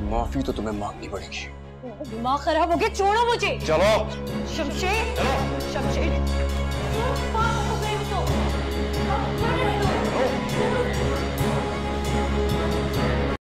माफी तो तुम्हें मांगनी पड़ेगी। दिमाग खराब हो गया, छोड़ो मुझे। चलो। शमशेर, शमशेर।